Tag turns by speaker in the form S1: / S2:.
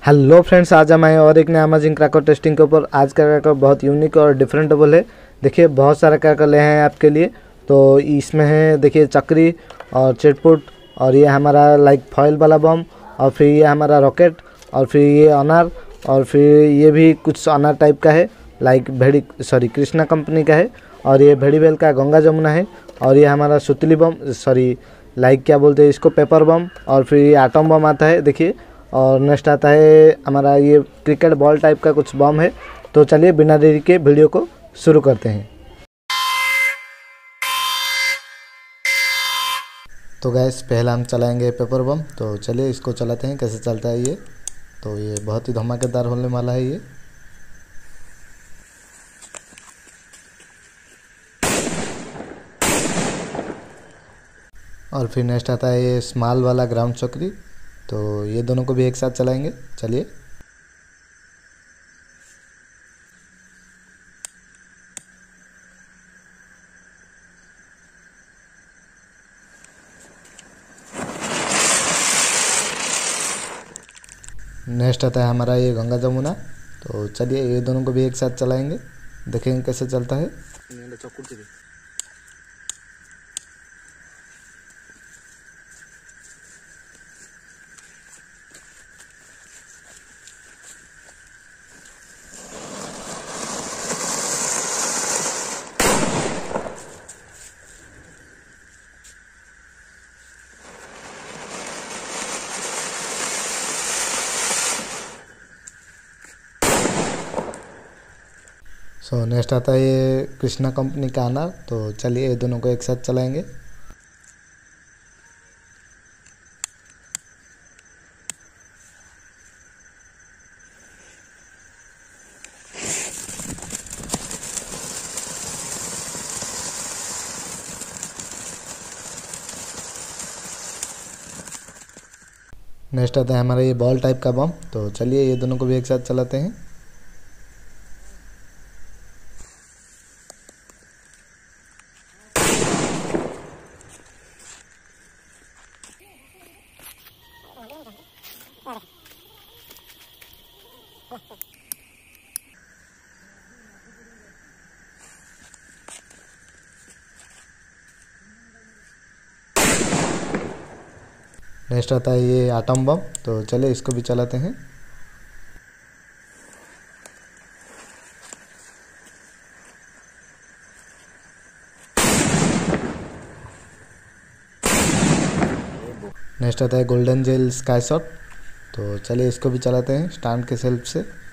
S1: Hello friends, आज हम आए और एक नया अमेजिंग क्रैकर टेस्टिंग के ऊपर। आज का क्रैकर बहुत यूनिक और डिफरेंटेबल है। देखिए बहुत सारे क्रैकर ले हैं आपके लिए। तो इसमें है देखिए चक्री और चिटपुट, और ये हमारा लाइक फॉइल वाला बम, और फिर ये हमारा रॉकेट, और फिर ये अनार, और फिर ये भी कुछ अनार टाइप का है, लाइक कृष्णा कंपनी का है। और ये भेड़ीबेल का गंगा जमुना है। और ये हमारा सुतली बम, लाइक क्या बोलते हैं इसको, पेपर बम। और फिर ये आटम बम आता है देखिए। और नेक्स्ट आता है हमारा ये क्रिकेट बॉल टाइप का कुछ बम है। तो चलिए बिना देरी के वीडियो को शुरू करते हैं। तो गैस पहला हम चलाएंगे पेपर बम। तो चलिए इसको चलाते हैं, कैसे चलता है ये। तो ये बहुत ही धमाकेदार होने वाला है ये। और फिर नेक्स्ट आता है ये स्मॉल वाला ग्राउंड चक्री। तो ये दोनों को भी एक साथ चलाएंगे, चलिए। नेक्स्ट आता है हमारा ये गंगा जमुना। तो चलिए ये दोनों को भी एक साथ चलाएंगे, देखेंगे कैसे चलता है। सो नेक्स्ट आता है ये कृष्णा कंपनी का अनार। तो चलिए ये दोनों को एक साथ चलाएंगे। नेक्स्ट आता है हमारा ये बॉल टाइप का बम। तो चलिए ये दोनों को भी एक साथ चलाते हैं। नेक्स्ट आता है ये आटम बम। तो चलिए इसको भी चलाते हैं। नेक्स्ट आता है गोल्डन जेल स्काई शॉट। तो चलिए इसको भी चलाते हैं स्टैंड के हेल्प से।